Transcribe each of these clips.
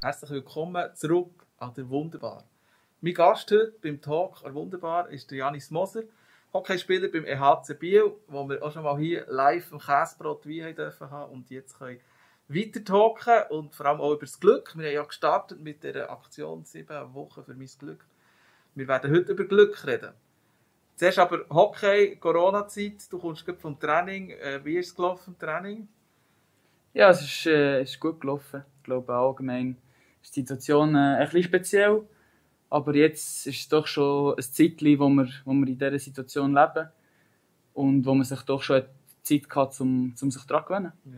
Herzlich willkommen zurück an der Wunderbar. Mein Gast heute beim Talk an Wunderbar ist der Janis Moser, Hockeyspieler beim EHC Biel, wo wir auch schon mal hier live im Käsebrot Wein haben und jetzt können weiter talken und vor allem auch über das Glück. Wir haben ja gestartet mit der Aktion 7 Wochen für mein Glück. Wir werden heute über Glück reden. Zuerst aber Hockey, Corona-Zeit, du kommst gerade vom Training. Wie ist es gelaufen, Training? Ja, es ist gut gelaufen. Ich glaube allgemein ist die Situation ein bisschen speziell. Aber jetzt ist es doch schon ein Zeitchen, wo wir in dieser Situation leben. Und wo man sich doch schon Zeit hat, um sich daran zu gewöhnen. Ja.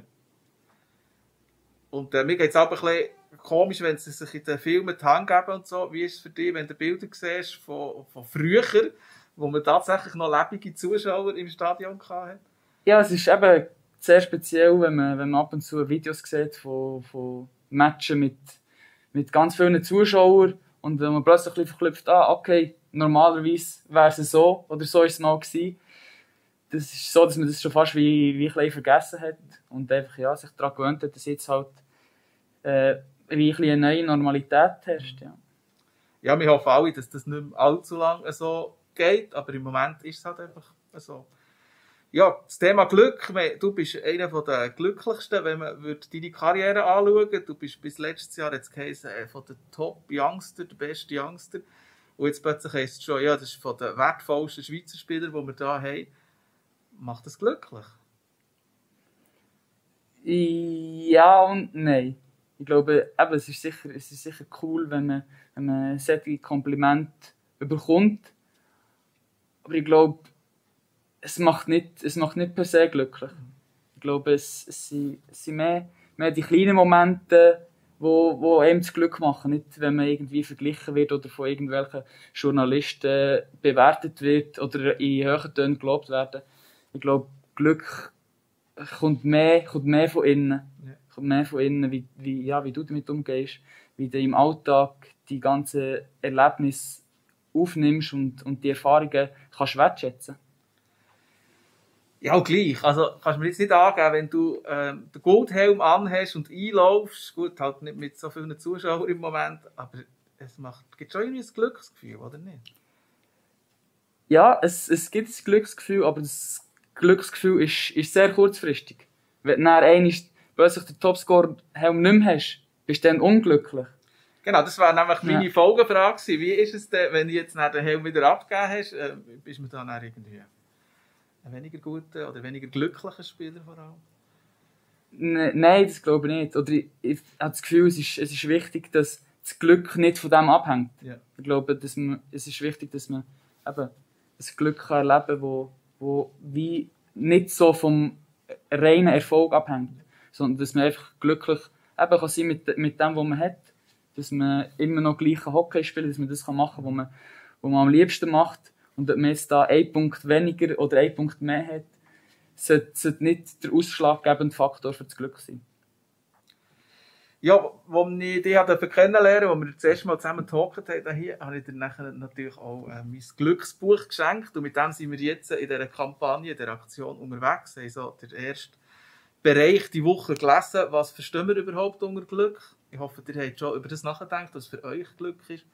Und mir geht es auch ein bisschen komisch, wenn sie sich in den Filmen die Hand geben und so. Wie ist es für dich, wenn du Bilder siehst von früher, wo man tatsächlich noch lebende Zuschauer im Stadion hatte? Ja, es ist eben sehr speziell, wenn man ab und zu Videos sieht von Matchen mit ganz vielen Zuschauern und wenn man plötzlich ein bisschen verknüpft, okay, normalerweise wäre es so oder so ist es mal gewesen. Das ist so, dass man das schon fast wie ein bisschen vergessen hat und einfach sich daran gewöhnt hat, dass jetzt halt wie ein bisschen eine neue Normalität herrscht. Ja, wir hoffen alle, dass das nicht mehr allzu lange so geht, aber im Moment ist es halt einfach so. Ja, das Thema Glück, du bist einer der glücklichsten, wenn man deine Karriere anschaut. Du bist bis letztes Jahr jetzt geheißen, von den Top-Youngster, der beste Youngster. Und jetzt plötzlich heisst es schon, ja, das ist von den wertvollsten Schweizer Spielern, die wir hier haben. Macht das glücklich? Ja und nein. Ich glaube, eben, es ist sicher cool, wenn man solche Komplimente bekommt. Aber ich glaube, es macht nicht per se glücklich. Ich glaube, es sind mehr die kleinen Momente, wo einem das Glück machen. Nicht, wenn man irgendwie verglichen wird oder von irgendwelchen Journalisten bewertet wird oder in höheren Tönen gelobt werden. Ich glaube, Glück kommt mehr von innen. Ja. Kommt mehr von innen, wie du damit umgehst, wie du im Alltag die ganzen Erlebnisse aufnimmst und die Erfahrungen kannst wertschätzen. Ja, gleich. Also kannst du mir jetzt nicht angeben, wenn du den Goldhelm anhast und einlaufst, gut, halt nicht mit so vielen Zuschauern im Moment, aber gibt schon irgendwie ein Glücksgefühl, oder nicht? Ja, es gibt ein Glücksgefühl, aber das Glücksgefühl ist sehr kurzfristig. Wenn du dann einmal plötzlich den Topscorer-Helm nicht mehr hast, bist du dann unglücklich. Genau, das war nämlich meine Folgefrage. Wie ist es denn, wenn du jetzt den Helm wieder abgegeben hast, bist du dann irgendwie ein weniger guter oder weniger glücklicher Spieler vor allem? Nein, das glaube ich nicht. Oder ich habe das Gefühl, es ist wichtig, dass das Glück nicht von dem abhängt. Ja. Ich glaube, es ist wichtig, dass man eben das Glück erleben kann, wo wie nicht so vom reinen Erfolg abhängt, sondern dass man einfach glücklich eben kann sein mit dem, was man hat. Dass man immer noch gleichen Hockey spielt, dass man das machen kann, was man am liebsten macht. Und ob man jetzt da 1 Punkt weniger oder 1 Punkt mehr hat, sollte nicht der ausschlaggebende Faktor für das Glück sein. Ja, als ich dich kennenlernen durfte, als wir das erste Mal zusammen gehockt haben, habe ich dir nachher natürlich auch mein Glücksbuch geschenkt. Und mit dem sind wir jetzt in dieser Kampagne, in dieser Aktion unterwegs. Wir haben so den ersten Bereich die Woche gelesen. Was verstehen wir überhaupt unter Glück? Ich hoffe, ihr habt schon über das nachgedacht, was für euch Glück ist.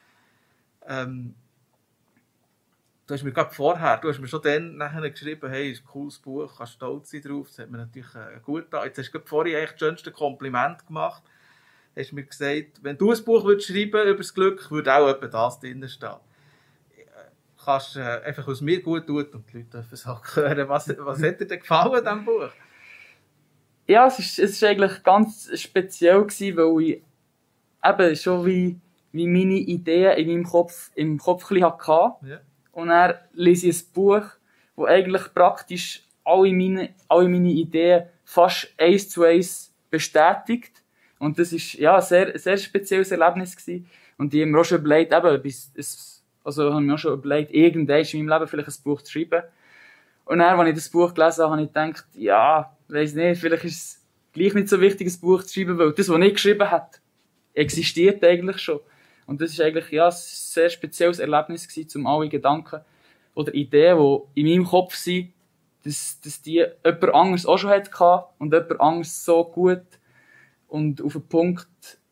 Du hast mir gerade vorher, du hast mir schon dann nachher geschrieben, hey, ist ein cooles Buch, kannst stolz sein drauf. Das hat mir natürlich gut getan. Jetzt hast du gerade vorhin eigentlich das schönste Kompliment gemacht. Du hast mir gesagt, wenn du ein Buch würdest schreiben über das Glück, würde auch etwa das drin stehen. Du kannst einfach, was mir gut tut und die Leute dürfen es auch hören. Was hat dir denn gefallen an diesem Buch? Ja, es ist eigentlich ganz speziell gewesen, weil ich eben schon wie meine Ideen in meinem Kopf ein bisschen hatte. Ja. Und dann lese ich ein Buch, das eigentlich praktisch alle meine Ideen fast 1:1 bestätigt. Und das ist ja ein sehr spezielles Erlebnis gewesen. Und ich habe mir auch schon überlegt, habe mir auch schon überlegt, irgendwann in meinem Leben vielleicht ein Buch zu schreiben. Und dann, als ich das Buch gelesen habe, habe ich gedacht, ja, weiss nicht, vielleicht ist es gleich nicht so wichtig, ein Buch zu schreiben, weil das, was ich geschrieben habe, existiert eigentlich schon. Und das ist eigentlich ein sehr spezielles Erlebnis gewesen, um alle Gedanken oder Ideen, die in meinem Kopf sind, dass die jemand anderes auch schon hatte und jemand anderes so gut und auf den Punkt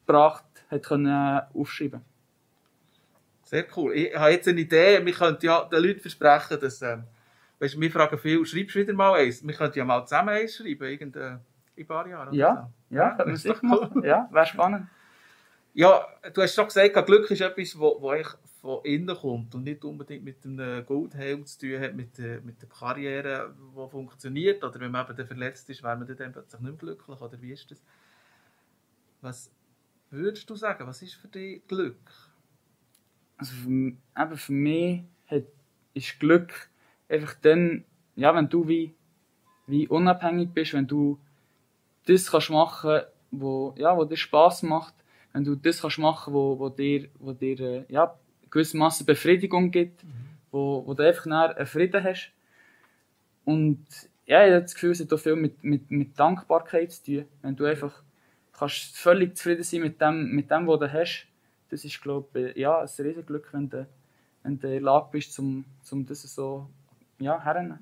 gebracht hat können aufschreiben. Sehr cool. Ich habe jetzt eine Idee, wir könnten ja den Leuten versprechen, dass, weißt du, wir fragen viel, schreibst du wieder mal eins? Wir könnten ja mal zusammen eins schreiben, in ein paar Jahren. Ja, so. Ja, könnte man sicher machen. Ja, wäre spannend. Ja, du hast schon gesagt, Glück ist etwas, wo eigentlich von innen kommt und nicht unbedingt mit einem Goldhelm zu tun hat, mit der Karriere, die funktioniert. Oder wenn man eben dann verletzt ist, wäre man dann plötzlich nicht mehr glücklich. Oder wie ist das? Was würdest du sagen, was ist für dich Glück? Also für mich ist Glück einfach dann, ja, wenn du wie unabhängig bist, wenn du das kannst machen, wo dir Spass macht, wenn du das kannst machen, wo dir gewissermaßen Befriedigung gibt, wo du einfach einen Frieden hast. Und ja, ich habe das Gefühl, es hat auch viel mit Dankbarkeit zu tun. Wenn du einfach kannst völlig zufrieden sein mit dem, was du hast, das ist, glaube ich, ein riesiges Glück, wenn du in der Lage bist, um das so herzunehmen.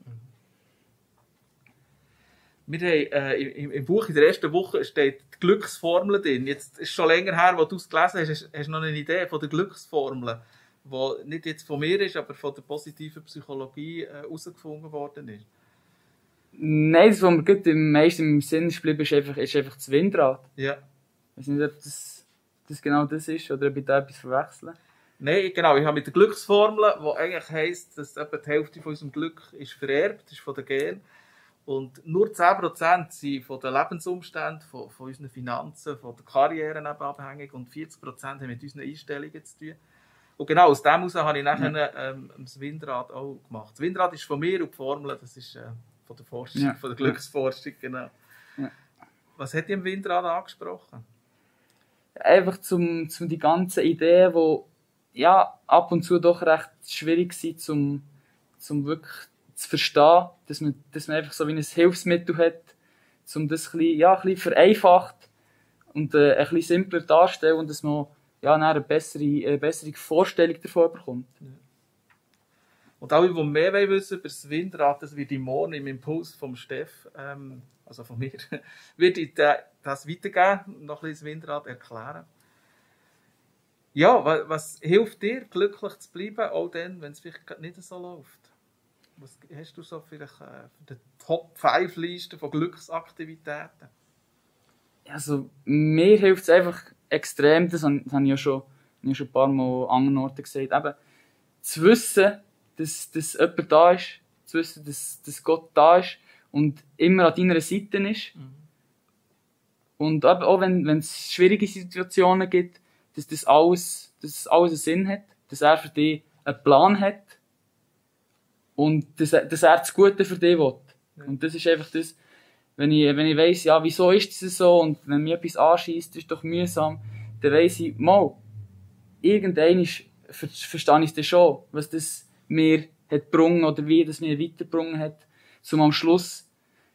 Wir haben im Buch in der ersten Woche steht die Glücksformel drin. Jetzt ist es schon länger her, wo du es gelesen hast. Hast du noch eine Idee von der Glücksformel, die nicht jetzt von mir ist, aber von der positiven Psychologie herausgefunden worden ist? Nein, das, was mir gut am meisten im Sinn ist geblieben, ist einfach das Windrad. Ja. Ich weiß nicht, ob das genau das ist oder ob ich da etwas verwechseln. Nein, genau. Ich habe mit der Glücksformel, die eigentlich heisst, dass etwa die Hälfte von unserem Glück ist vererbt, ist von den Genen. Und nur 10% sind von den Lebensumständen, von unseren Finanzen, von der Karriere abhängig und 40% haben mit unseren Einstellungen zu tun. Und genau aus dem heraus habe ich nachher das Windrad auch gemacht. Das Windrad ist von mir und die Formel, das ist von der Forschung, von der Glücksforschung, genau. Ja. Was hat dich im Windrad angesprochen? Einfach zum die ganzen Ideen, die ab und zu doch recht schwierig sind, zum wirklich zu verstehen, dass man einfach so wie ein Hilfsmittel hat, um das ein bisschen vereinfacht und ein bisschen simpler darzustellen und dass man eine bessere Vorstellung davon bekommt. Ja. Und alle, die mehr wissen über das Windrad, das wird morgen im Impuls vom Steff, also von mir, würde ich das weitergeben, noch ein bisschen das Windrad erklären. Ja, was hilft dir, glücklich zu bleiben, auch dann, wenn es vielleicht nicht so läuft? Was hast du so vielleicht die Top-5-Liste von Glücksaktivitäten? Also, mir hilft es einfach extrem, das habe ich ja schon ein paar Mal an anderen Orten gesagt, eben, zu wissen, dass jemand da ist, zu wissen, dass Gott da ist und immer an deiner Seite ist. Mhm. Und auch wenn es schwierige Situationen gibt, dass das alles einen Sinn hat, dass er für dich einen Plan hat und dass er das Gute für dich will. Ja. Und das ist einfach das, wenn ich weiss, ja, wieso ist das so und wenn mir etwas anschießt, ist doch mühsam, dann weiss ich, irgendwann verstehe ich das schon, was das mir hat gebrungen oder wie das mir weitergebrungen hat, um am Schluss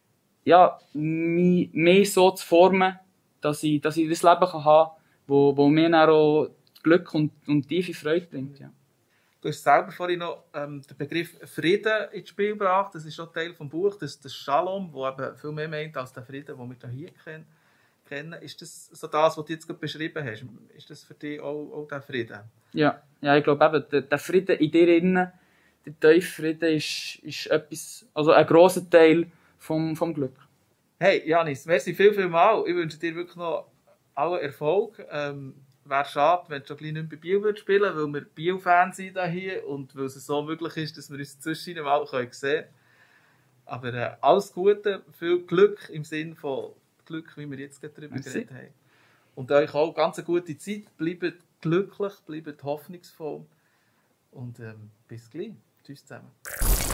mich mehr so zu formen, dass ich das Leben haben kann, wo mir dann auch Glück und tiefe Freude bringt. Ja. Du hast selber vorhin noch den Begriff Frieden ins Spiel gebracht. Das ist schon Teil des Buches, das Shalom, das eben viel mehr meint als der Frieden, den wir hier kennen. Ist das so das, was du jetzt gerade beschrieben hast? Ist das für dich auch der Frieden? Ja, ich glaube eben, der Frieden in dir innen, der tiefe Frieden ist etwas, also ein grosser Teil vom Glück. Hey Janis, merci viel mal. Ich wünsche dir wirklich noch allen Erfolg. Wäre schade, wenn du schon gleich nicht bei Biel spielen würdest, weil wir Biel-Fans sind hier und weil es so möglich ist, dass wir uns zwischen mal sehen können. Aber alles Gute, viel Glück im Sinne von Glück, wie wir jetzt gerade darüber geredet haben. Und euch auch ganz eine gute Zeit. Bleibt glücklich, bleibt hoffnungsvoll und bis gleich. Tschüss zusammen.